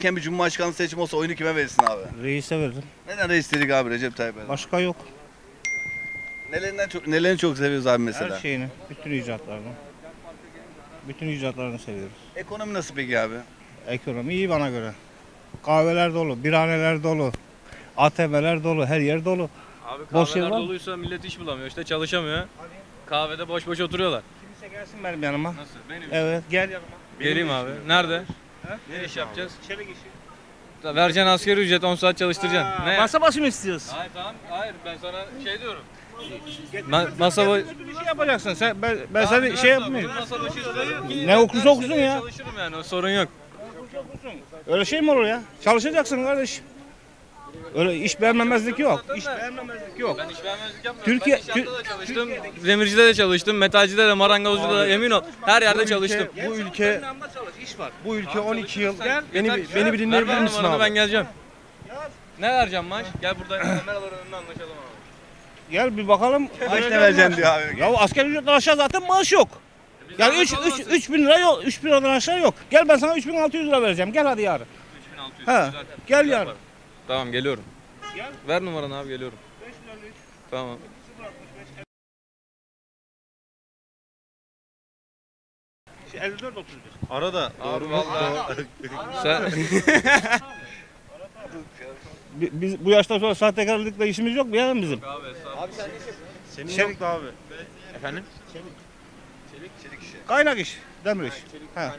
erken bir cumhurbaşkanlığı seçimi olsa oyunu kime verirsin abi? Reis'e verdim. Neden reis dedik abi Recep Tayyip Erdoğan? Başka yok. Nelerini çok seviyoruz abi mesela? Her şeyini, bütün icatlarını. Bütün icatlarını seviyoruz. Ekonomi nasıl peki abi? Ekonomi iyi bana göre. Kahveler dolu, birhaneler dolu, ATM'ler dolu, her yer dolu. Abi Boş yer kahveler var mı? doluysa millet iş bulamıyor işte çalışamıyor. Kahvede boş boş oturuyorlar. Kimse gelsin benim yanıma. Nasıl? Benim Evet, gel yanıma. Geleyim abi. Nerede? Ne iş yapacağız? Çelik işi. Vereceksin asgari ücret 10 saat çalıştıracaksın. Ne? Masa başı mı istiyorsun? Hayır tamam. Hayır ben sana şey diyorum. Masa başı bir şey yapacaksın. Ben sana şey yapmayayım. Masa başı istedim. Ne okursa okusun ya. Çalışırım yani o sorun yok. Öyle şey mi olur ya? Çalışacaksın kardeş. Öyle iş beğenmemezlik yok. İş beğenmemezlik yok. Ben iş beğenmezlik yapmıyorum. Türkiye- ben inşaatta da çalıştım. Demircide de çalıştım. Metalcide de, marangozcuda da emin ol. Her yerde çalıştım. Bu ülke iş var. bu ülke 12 yıl Gel, beni yeter. beni bir dinleyebilir Ver misin numaranı, abi? ben geleceğim. Ne vereceğim maaş? Gel burada kameraların önünde anlaşalım abi. Gel bir bakalım. Maaş ne vereceksin diyor abi. Ya asgari ücretten aşağı zaten maaş yok. Yani 3 bin lira yok. 3 bin liradan aşağı yok. Gel ben sana 3600 lira vereceğim. Gel hadi yarın. 3600. Ha, Güzel. gel Güzel yarın. para. Tamam geliyorum. Gel. Ver numaranı abi geliyorum. Tamam. Şey, 54 31. Arada Abi vallahi. Sen Biz bu yaştan sonra sahtekarlıkla işimiz yok mu ya bizim? abi hesap. senin yoktu abi. Efendim? Kaynak iş, demir iş. Ha.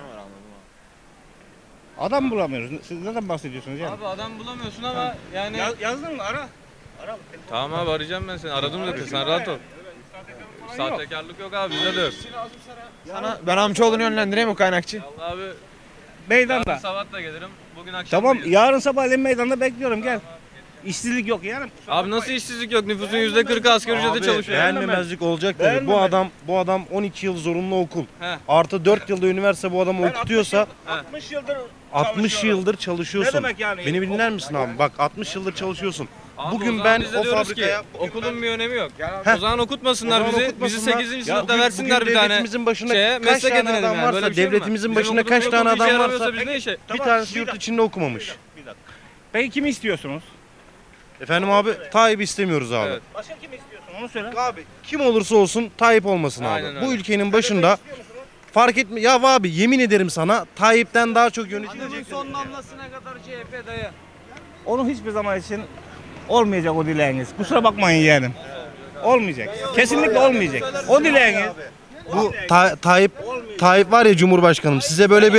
Adam bulamıyoruz. Siz neden bahsediyorsunuz yani? Abi adam bulamıyorsun ama yani. Yazdın mı? Ara. Tamam abi arayacağım ben seni. Aradım zaten sen rahat ol. Sahtekarlık yok abi bizde de yok. Ben Amcaoğlu'nu yönlendireyim o kaynakçı. Vallahi abi Meydanda. yarın sabah da gelirim. Bugün akşam Tamam, da gelirim. yarın sabahleyin meydanda bekliyorum, gel. İşsizlik yok yani. Abi nasıl işsizlik yok? Nüfusun %40'ı asgari ücrete Abi çalışıyor. beğenmemezlik olacak dedi. Bu adam 12 yıl zorunlu okul. He. Artı 4 yılda üniversite bu adamı okutuyorsa 60 yıldır 60 yıldır çalışıyorsun. Ne demek yani? Beni dinler misin abi? Bak 60 yıldır çalışıyorsun. Abi o Bugün zaman ben biz de o diyoruz fabrikaya ki, okulun bir önemi yok. Heh. O zaman okutmasınlar O zaman bizi. okutmasınlar. Bizi 8. Ya sınıfta bugün versinler bir tane devletimizin başına şeye, kaç meslek tane edinelim adam yani. varsa, Böyle bir şey mi var? devletimizin Bizim başına okuduğumuz kaç tane okul bir işe adam yaramıyorsa varsa biz ne işe? bir tanesi yurt içinde okumamış. Peki kimi istiyorsunuz? Efendim abi Tayyip istemiyoruz abi. Evet. Başka kimi istiyorsun onu söyle. Abi kim olursa olsun Tayyip olmasın Aynen abi. öyle. Bu ülkenin başında fark etme ya abi yemin ederim sana Tayyip'ten daha çok yönetilecek. Son damlasına kadar CHP dayı. Onu hiçbir zaman için olmayacak o dileğiniz. Kusura bakmayın yeğenim. Olmayacak. Kesinlikle olmayacak. O dileğiniz. Bu Tayyip var ya Cumhurbaşkanım size böyle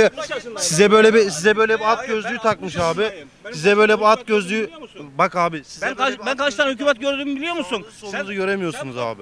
bir at gözlüğü takmış abi. Size böyle bir at gözlüğü bak abi size Ben kaç tane hükümet gördüğümü biliyor musun? sonunuzu göremiyorsunuz abi.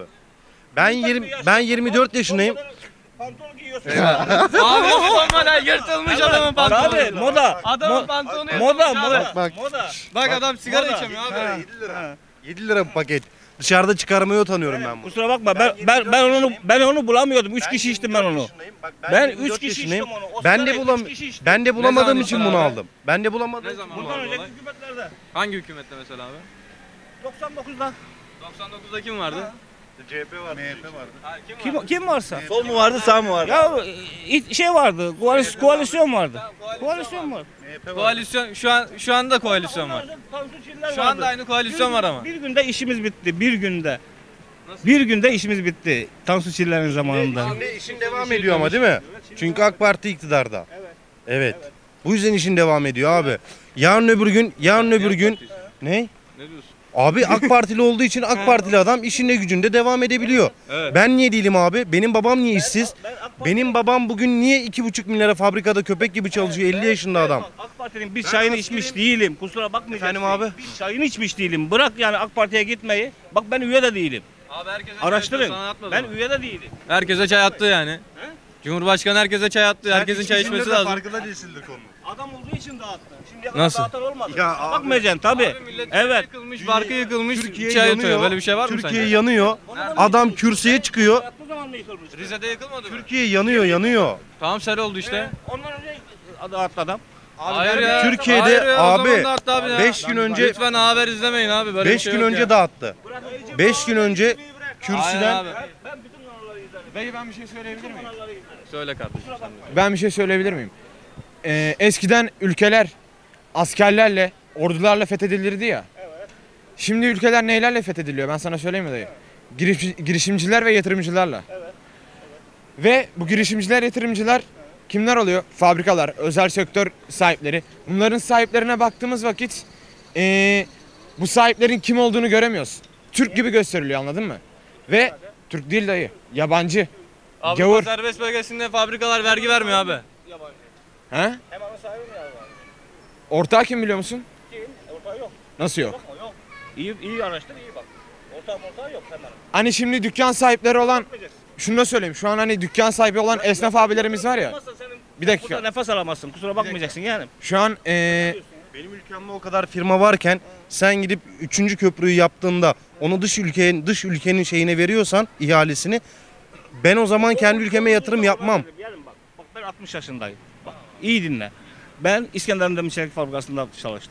Ben 24 yaşındayım. Pantolon giyiyorsun. Abi normal yırtılmış adamın pantolonu. Abi moda. Adamın pantolonu Moda yırtılmış abi. moda. Bak Bak adam sigara Moda. içemiyor abi. Ha. 7 lira bir paket. Dışarıda çıkarmaya utanıyorum ben bunu. Kusura bakma ben onu bulamıyordum. 3 kişi içtim ben onu. Ben 3 kişi içtim onu. O sırada üç kişi içtim. Ben de bulamadığım zaman için içtin bunu abi? aldım. Ben de bulamadım. Ne zaman Bundan oldu önceki olay? hükümetlerde. Hangi hükümette mesela abi? 99'da. 99'da kim vardı? CHP var, MHP vardı. Kim varsa. Sol mu vardı sağ mı vardı? Ya şey vardı. Koalisyon vardı. Koalisyon var. Koalisyon şu anda koalisyon var. Şu anda aynı koalisyon var ama. Bir günde işimiz bitti. Bir günde. Bir günde işimiz bitti. Tansu Çiller'in zamanında. Şimdi işin devam ediyor ama değil mi? Çünkü AK Parti iktidarda. Evet. Bu yüzden işin devam ediyor abi. Yarın öbür gün ne? Ne diyorsun? Abi AK Partili olduğu için AK Partili adam işinde gücünde devam edebiliyor. Evet. Ben niye değilim abi? Benim babam niye işsiz? Benim babam bugün niye 2,5 milyara fabrikada köpek gibi çalışıyor 50 yaşında adam? AK Parti'nin bir çayını içmiş değilim. Kusura bakmayacaksın. Efendim abi? Bir çayını içmiş değilim. Bırak yani AK Parti'ye gitmeyi. Bak ben üye de değilim. Abi herkese Araştırın. sana atmadı Ben mı? üye de değilim. Herkese çay attı yani. Cumhurbaşkanı herkese çay attı. Herkesin çay içmesi lazım. Farkında değilsindir konu. Adam olduğu için dağıttı. Şimdiye kadar Nasıl? dağıtan olmadı. Ya Kusura abi. bakmayacaksın tabii. Abi millet Evet. yıkılmış, barkı yıkılmış, Türkiye çay yanıyor. atıyor. Böyle bir şey var mı Türkiye sence? yanıyor. Adam kürsüye çıkıyor. Bu zaman da yıkılmış. Rize'de yıkılmadı mı? Türkiye yanıyor. Tamam sel oldu işte. Ondan önce dağıttı adam. Hayır ya. Türkiye'de Hayır ya, o abi, zaman da attı abi ya. 5 gün önce Lütfen haber izlemeyin abi. Böyle 5 bir şey gün yok önce ya. dağıttı. 5 gün önce Aynen kürsüden abi. Ben bütün kanalları izlerim. Dayı ben bir şey söyleyebilir miyim? Söyle kardeşim sen de. Ben bir şey söyleyebilir miyim? eskiden ülkeler askerlerle, ordularla fethedilirdi ya. Şimdi ülkeler neylerle fethediliyor? Ben sana söyleyeyim mi dayı? Girişimciler ve yatırımcılarla. Ve bu girişimciler, yatırımcılar kimler oluyor? Fabrikalar, özel sektör sahipleri. Bunların sahiplerine baktığımız vakit bu sahiplerin kim olduğunu göremiyoruz. Türk gibi gösteriliyor, anladın mı? Ve Türk değil dayı, yabancı. Avrupa Gavur. serbest bölgesinde fabrikalar vergi vermiyor abi. He? Ortağı kim biliyor musun? Ortağı yok. Nasıl yok? Yok. İyi araştır, iyi bak. Ortağı yok hemen. Hani şimdi dükkan sahipleri olan, şunu da söyleyeyim. Şu an hani dükkan sahibi olan esnaf abilerimiz var ya. Bir dakika. Burada nefes alamazsın. Kusura bakmayacaksın yani. Şu an Benim ülkemde o kadar firma varken sen gidip 3. köprüyü yaptığında onu dış ülkenin şeyine veriyorsan, ihalesini, ben o zaman kendi ülkeme yatırım yapmam. Bak ben 60 yaşındayım. Bak iyi dinle. Ben İskenderun Demir Çelik Fabrikası'nda çalıştım.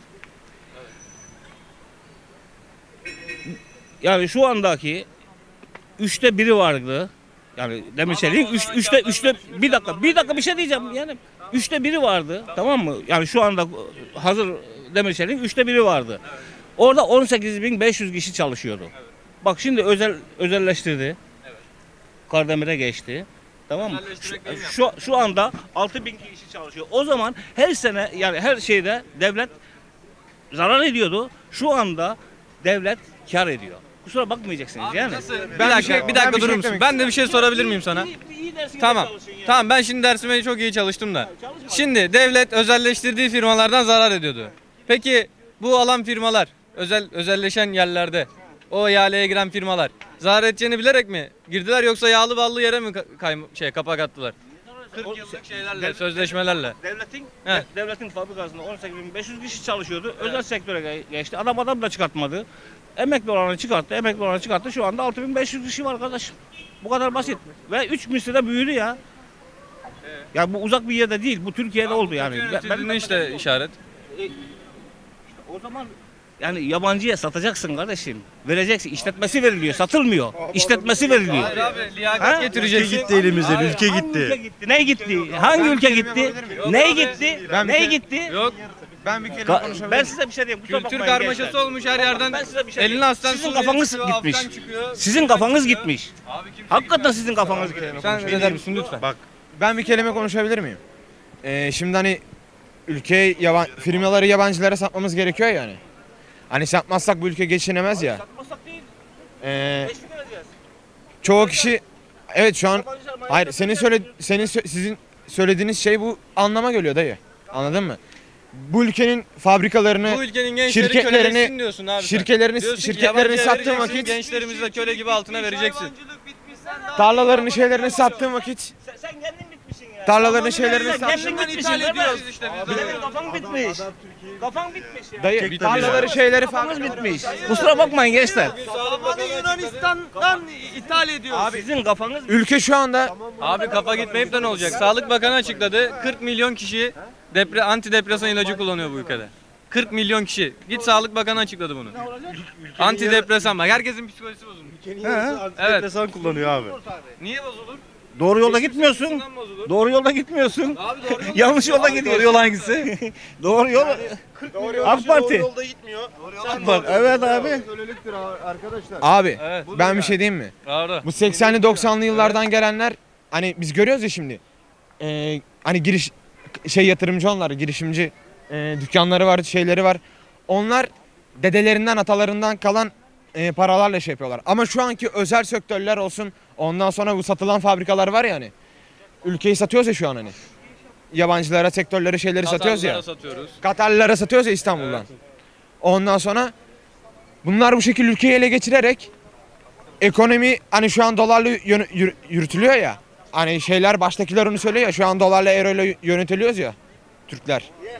Yani şu andaki 3'te biri vardı. Yani demir çeliğin 3'te bir dakika bir şey diyeceğim yani 3'te biri vardı, tamam mı? Yani şu anda hazır demir çeliğin 3'te biri vardı. Orada 18.500 kişi çalışıyordu. Bak şimdi özelleştirdi. Kardemir'e geçti. Tamam mı? Şu anda 6.000 kişi çalışıyor. O zaman her sene yani her şeyde devlet zarar ediyordu. Şu anda devlet kar ediyor. Kusura bakmayacaksınız yani. Bir dakika durur musun? Ben de bir şey sorabilir miyim sana? Tamam. Tamam, ben şimdi dersime çok iyi çalıştım da. Şimdi devlet özelleştirdiği firmalardan zarar ediyordu. Peki bu alan firmalar, özelleşen yerlerde o ihaleye giren firmalar zarar edeceğini bilerek mi girdiler, yoksa yağlı ballı yere mi kapak attılar? 40 yıllık şeylerle, sözleşmelerle. Devletin fabrikasında 18.500 kişi çalışıyordu. Özel sektöre geçti. Adam da çıkartmadı. Emekli olanı çıkarttı. Şu anda 6.500 kişi var arkadaş. Bu kadar basit. Ve 3 misli büyüdü ya. Ya bu uzak bir yerde değil. Bu Türkiye'de oldu yani. Ben işte işaret. O zaman yani yabancıya satacaksın kardeşim. Vereceksin. İşletmesi veriliyor. Satılmıyor. İşletmesi veriliyor. Hayır abi, liyakat getireceksin. Gitti elimizden, Hangi ülke gitti? Ne gitti? Hangi ülke gitti? Ne gitti? Ne gitti? Yok. ben bir kere konuşabilirim. Ben size bir şey diyeyim. Kusura Kültür bakmayın karmaşası gençler. olmuş her yerden. Ben size bir şey Elini diyeyim. aslan Sizin Suriye kafanız çıkıyor, gitmiş. Afgan çıkıyor. Sizin kafanız gitmiş. Abi kimse Hakikaten sizin kafanız gitmiş. Sen eder misin lütfen? Bak, Ben bir kelime konuşabilir miyim? Şimdi hani firmaları yabancılara satmamız gerekiyor yani. Hani satmazsak bu ülke geçinemez ya. Satmasak değil. Teşvik edeceğiz. Çoğu kişi evet şu an hayır sizin söylediğiniz şey bu anlama geliyor dayı. Anladın mı? Bu ülkenin fabrikalarını, Bu ülkenin gençleri köleleşsin diyorsun abi. şirketlerini sattığın vakit, gençlerimizi de köle gibi altına vereceksin. tarlalarını şeylerini sattığın vakit, Sen kendin bitmişsin ya. tarlalarını şeylerini sattığın Kendin vakit, bitmişsin değil mi? işte Senin kafan bitmiş. Kafan bitmiş ya. dayı tarlaları şeyleri Kafanız bitmiş. Kusura bakmayın gençler. Yunanistan'dan ithal ediyor. Abi sizin kafanız ülke şu anda Abi kafa gitmeyip de ne olacak? Sağlık Bakanı açıkladı. 40 milyon kişi antidepresan ilacı kullanıyor bu ülkede. 40 milyon kişi. Git Sağlık Bakanı açıkladı bunu. Antidepresan bak. Herkesin psikolojisi bozulmuş. antidepresan kullanıyor abi. Niye bozulur? doğru yolda gitmiyorsun. Bundan bozulur. Doğru yolda gitmiyorsun. Abi doğru yol. Yanlış yolda gidiyorsun. Doğru yol hangisi? Doğru yol. AK Parti. Yolda gitmiyor. Evet abi. abi Evet. ben bir şey diyeyim mi? Doğru. Bu 80'li 90'lı yıllardan gelenler hani biz görüyoruz ya şimdi. Hani yatırımcı onlar, girişimci dükkanları var, şeyleri var. Onlar dedelerinden, atalarından kalan paralarla şey yapıyorlar. Ama şu anki özel sektörler olsun, ondan sonra bu satılan fabrikalar var ya hani. Ülkeyi satıyoruz ya şu an hani. Yabancılara, sektörleri, şeyleri satıyoruz ya. Satıyoruz. Katarlılara satıyoruz ya İstanbul'dan. Ondan sonra bunlar bu şekilde ülkeyi ele geçirerek ekonomi hani şu an dolarla yürütülüyor ya. Hani şeyler baştakiler onu söylüyor ya, şu an dolarla euro ile yönetiliyoruz ya Türkler.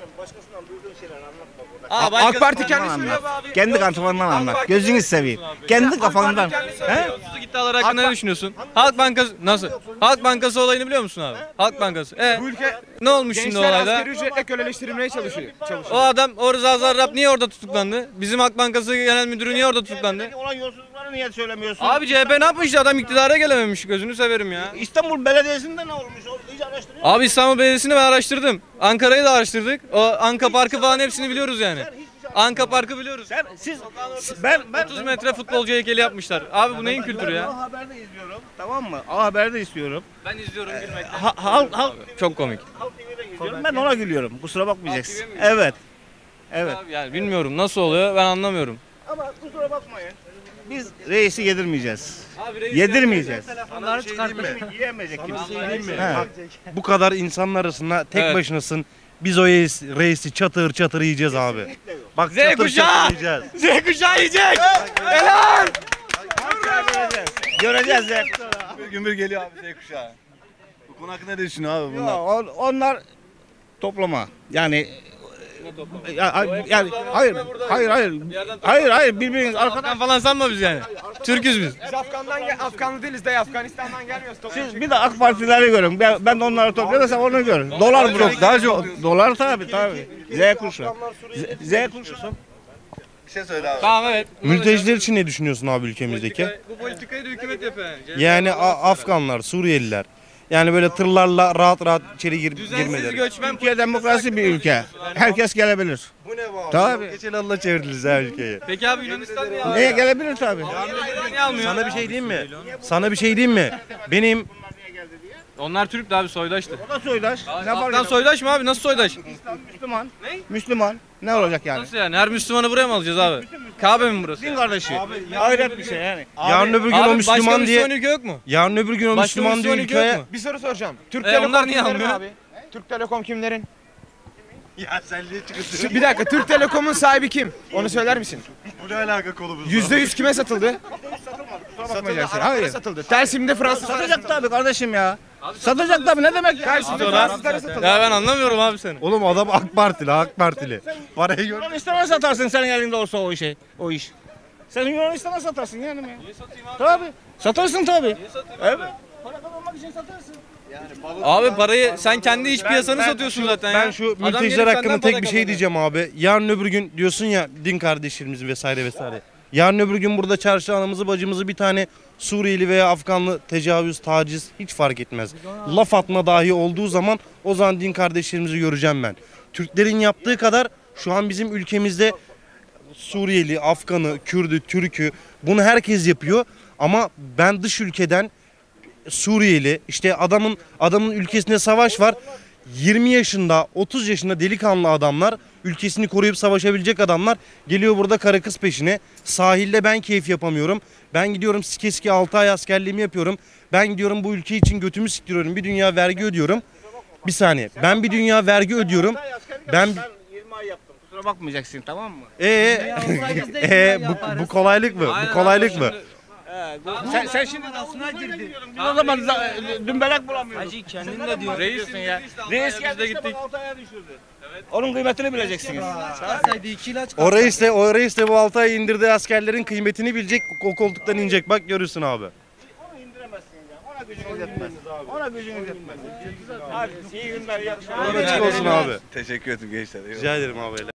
AK Parti kendisi söylüyor abi. Kendi kafandan anlat. Gözünü seveyim. Kendi kafandan. He? Yolsuzluk iddialar hakkında ne düşünüyorsun? Halk Bankası nasıl? Halk Bankası olayını biliyor musun abi? Halk Bankası. Bu ülke Ne olmuş şimdi gençler olayda? asgari ücretle köleleştirilmeye çalışıyor. O adam Rıza Zarrab niye orada tutuklandı? Bizim Halk Bankası Genel Müdürü niye orada tutuklandı? Olan yolsuzlukları Onu niye söylemiyorsun? Abi CHP ne yapmıştı? Adam iktidara gelememiş. Gözünü severim ya. İstanbul Belediyesi'nde ne olmuş? O iyice araştırıyor musun? Abi İstanbul Belediyesi'ni ben araştırdım. Ankara'yı da araştırdık. O Anka Parkı falan hepsini biliyoruz yani. Anka Parkı biliyoruz. Ben 30 metre futbolcu heykeli yapmışlar. Abi bu neyin kültürü ya? A Haber'de izliyorum. Tamam mı? A Haber'de istiyorum. Ben izliyorum gülmekten. Halk Çok komik. TV'de izliyorum. Ben ona gülüyorum. Kusura bakmayacaksın. Evet. Evet. Abi yani bilmiyorum nasıl oluyor ben anlamıyorum. Ama kusura bakmayın. Biz reisi yedirmeyeceğiz. Abi Yedirmeyeceğiz. Onları çıkartmayın. Yiyemeyecek kimse. Bu kadar insanın arasında tek Evet. başınasın. Biz o reisi çatır çatır yiyeceğiz abi. Bak Z çatır kuşağı! çatır yiyeceğiz. Z kuşağı yiyecek! Göreceğiz ya. Gümbür geliyor abi Z kuşağı. Bu konu hakkında ne düşünüyor abi Ya, bunlar? onlar toplama. Yani yani hayır birbiriniz arkadan Afgan falan sanma biz yani. Türküz biz. Biz Afganlı değiliz dayı. Afganistan'dan gelmiyoruz. siz bir de AK Partileri görün. Ben de onları topluyorum sen onu gör. Dolar bro. Daha çok. Dolar tabii. Z kuruşu. Z kuruşu. Bir şey söyle abi. Tamam evet. Mülteciler için ne düşünüyorsun abi ülkemizdeki? Bu politikayı da hükümet yapıyor yani. Yani Afganlar, Suriyeliler. Yani böyle tırlarla rahat rahat içeri Düzensiz girmeleri. göçmen Türkiye demokrasi bir ülke. Herkes gelebilir. Bu ne bu abi? Tabii. Geçen Allah çevirdiniz ha ülkeyi. Peki abi Yunanistan niye almıyor? Neye gelebilir tabii. Niye almıyor? Sana bir şey diyeyim mi? Sana bir şey diyeyim mi? Benim Onlar Türk de abi soydaştı. O da soydaş. Ne fark Afgan eder? soydaş mı abi? Nasıl soydaş? İslam Müslüman. Ne? Müslüman. Ne olacak yani? Nasıl yani? Her Müslümanı buraya mı alacağız abi? Kabe mi burası? Din kardeşi. Hayret bir şey yani. yarın öbür gün o Abi başka Müslüman diye Müslüman ülke yok mu? yarın öbür gün o Başka Müslüman diye Müslüman ülke yok ülkeye mu? Bir soru soracağım. Türk onlar Telekom niye kimlerin almıyor? abi? Türk Telekom kimlerin? ya sen niye çıkıyorsun? Bir dakika Türk Telekom'un sahibi kim? Onu söyler misin? Bu ne alaka konumuz? %100 kime satıldı? Bakmayacaksın. Araplara Hayır. satıldı. Telsim'de Fransızlara Satacak tabii kardeşim ya. Satacak tabii ne demek ya? Telsim'de Fransızlara satıldı. Ya ben anlamıyorum abi seni. Oğlum adam AK Partili, AK Partili. Parayı gör. Yunanistan'a satarsın senin elinde olsa o iş. Sen Yunanistan'a satarsın yani mi? Niye satayım abi? Tabii. Satarsın tabii. Niye satayım? Evet. Para kazanmak için satarsın. Abi parayı sen kendi iç piyasanı satıyorsun zaten ya. Ben şu Adam mülteciler gelip hakkında senden tek para bir şey kazanıyor. diyeceğim abi. Yarın öbür gün diyorsun ya din kardeşlerimiz vesaire vesaire. Yarın öbür gün burada çarşı anamızı bacımızı bir tane Suriyeli veya Afganlı tecavüz, taciz hiç fark etmez. Laf atma dahi olduğu zaman o zaman din kardeşlerimizi göreceğim ben. Türklerin yaptığı kadar şu an bizim ülkemizde Suriyeli, Afganı, Kürdü, Türkü bunu herkes yapıyor. Ama ben dış ülkeden Suriyeli işte adamın ülkesinde savaş var. 20 yaşında, 30 yaşında delikanlı adamlar, ülkesini koruyup savaşabilecek adamlar geliyor burada karı kız peşine. Sahilde ben keyif yapamıyorum. Ben gidiyorum sike 6 ay askerliğimi yapıyorum. Ben gidiyorum bu ülke için götümü siktiriyorum. Bir dünya vergi ödüyorum. Bir saniye. Ben bir dünya vergi ödüyorum. Ben 20 ay yaptım. Kusura bakmayacaksın tamam mı? bu kolaylık mı? Bu kolaylık mı? Sen şimdi aslına girdin. O zaman dümbelek bulamıyorsun. Hacı kendin de diyor. Reis ya. Reis Reis geldi geldi gittik. gittik. 6 aya düşürdü. Onun kıymetini bileceksiniz. Çıkarsaydı 2 ilaç O reis de bu 6 ay indirdiği askerlerin kıymetini bilecek. O koltuktan inecek. Bak görürsün abi. Onu indiremezsin ya. Ona gücünüz yetmez. Ona gücünüz yetmez. Hadi iyi günler. İyi akşamlar. Açık olsun abi. Teşekkür ederim gençler. Eyvallah. Rica ederim abi.